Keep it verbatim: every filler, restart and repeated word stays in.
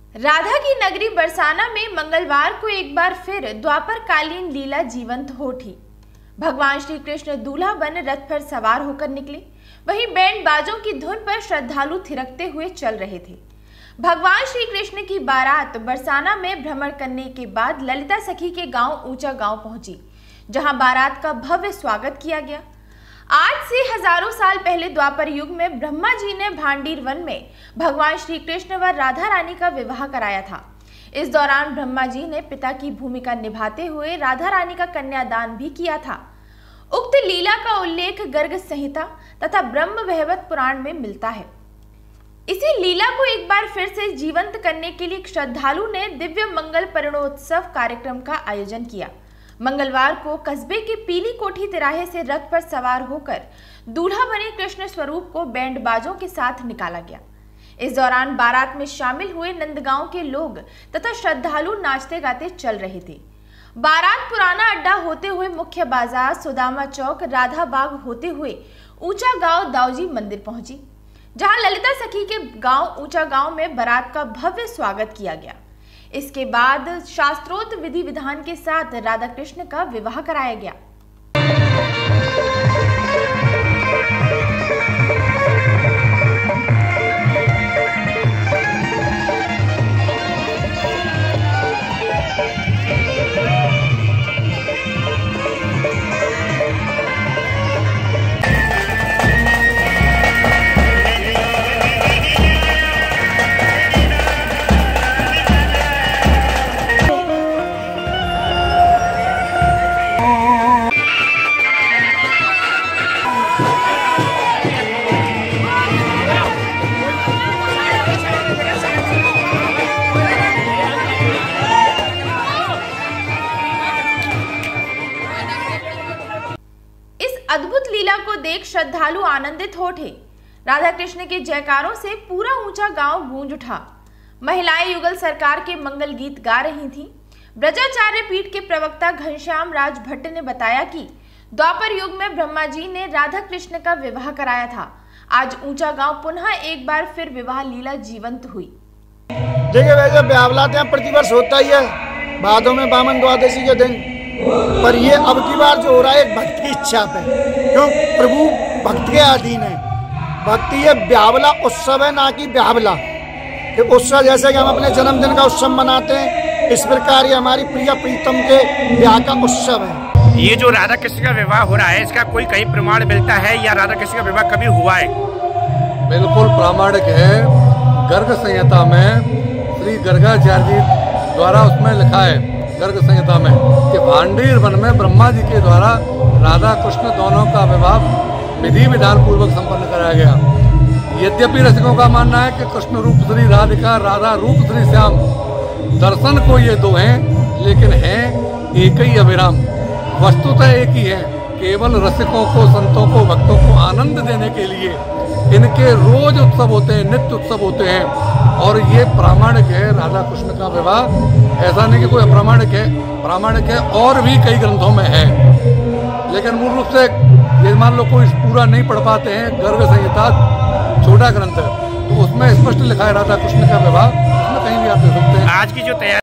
राधा की नगरी बरसाना में मंगलवार को एक बार फिर द्वापर कालीन लीला जीवंत हो उठी। भगवान श्री कृष्ण दूल्हा बन रथ पर सवार होकर निकले। वहीं बैंड बाजों की धुन पर श्रद्धालु थिरकते हुए चल रहे थे। भगवान श्री कृष्ण की बारात बरसाना में भ्रमण करने के बाद ललिता सखी के गांव ऊंचा गांव पहुंची, जहां बारात का भव्य स्वागत किया गया। आज से हजारों साल पहले द्वापर युग में ब्रह्मा जी ने भांडीर वन में भगवान श्री कृष्ण व राधा रानी का विवाह कराया था। इस दौरान ब्रह्मा जी ने पिता की भूमिका निभाते हुए राधा रानी का कन्यादान भी किया था। उक्त लीला का उल्लेख गर्ग संहिता तथा ब्रह्म वैवर्त पुराण में मिलता है। इसी लीला को एक बार फिर से जीवंत करने के लिए श्रद्धालु ने दिव्य मंगल परिणोत्सव कार्यक्रम का आयोजन किया। मंगलवार को कस्बे के पीली कोठी तिराहे से रथ पर सवार होकर दूल्हा बने कृष्ण स्वरूप को बैंड बाजों के साथ निकाला गया। इस दौरान बारात में शामिल हुए नंदगांव के लोग तथा श्रद्धालु नाचते गाते चल रहे थे। बारात पुराना अड्डा होते हुए मुख्य बाजार, सुदामा चौक, राधा बाग होते हुए ऊंचा गांव दाऊजी मंदिर पहुंची, जहां ललिता सखी के गांव ऊंचा गांव में बारात का भव्य स्वागत किया गया। इसके बाद शास्त्रोक्त विधि विधान के साथ राधा कृष्ण का विवाह कराया गया। अद्भुत लीला को देख श्रद्धालु आनंदित हो उठे। राधा कृष्ण के जयकारों से पूरा ऊंचा गांव गूंज उठा। महिलाएं युगल सरकार के मंगल गीत गा रही थीं। ब्रजाचार्य पीठ के प्रवक्ता घनश्याम राज भट्ट ने बताया कि द्वापर युग में ब्रह्मा जी ने राधा कृष्ण का विवाह कराया था। आज ऊंचा गांव पुनः एक बार फिर विवाह लीला जीवंत हुई। देखिए, वैसे ब्यावला प्रतिवर्ष होता ही है भादों में बामन द्वादशी के दिन, पर ये अब की बार जो हो रहा है एक भक्त की इच्छा पे, क्यों प्रभु भक्त के अधीन है। भक्ति ये ब्यावला उत्सव है, ना कि ब्यावला कि उत्सव जैसे कि हम अपने जन्मदिन का उत्सव मनाते हैं, इस प्रकार ये हमारी प्रिय प्रीतम के ब्याह का उत्सव है। ये जो राधा कृष्ण का विवाह हो रहा है, इसका कोई कहीं प्रमाण मिलता है या राधा कृष्ण का विवाह कभी हुआ है? बिल्कुल प्रामाणिक है। गर्ग संहिता में श्री गर्गाचार्य जी द्वारा उसमें लिखा है, गर्ग संहिता में, कि भांडीर वन में ब्रह्मा जी के द्वारा राधा कृष्ण दोनों का विवाह विधि विधान पूर्वक संपन्न कराया गया। यद्यपि रसिकों का मानना है कि कृष्ण रूप श्री राधिका, राधा रूप श्री श्याम, दर्शन को ये दो हैं, लेकिन हैं एक ही अविराम। वस्तुतः एक ही है। केवल रसिकों को, संतों को, भक्तों को आनंद देने के लिए इनके रोज उत्सव होते हैं, नित्य उत्सव होते हैं, और ये प्रामाणिक है राधा कृष्ण का विवाह। ऐसा नहीं कि कोई अप्रामाणिक है, प्रामाणिक है और भी कई ग्रंथों में है। लेकिन मूल रूप से ये मान लो कोई पूरा नहीं पढ़ पाते हैं, गर्ग संहिता छोटा ग्रंथ है, तो उसमें स्पष्ट लिखा है राधा कृष्ण का विवाह, उसमें कहीं भी आप देख सकते हैं। आज की जो तैयारी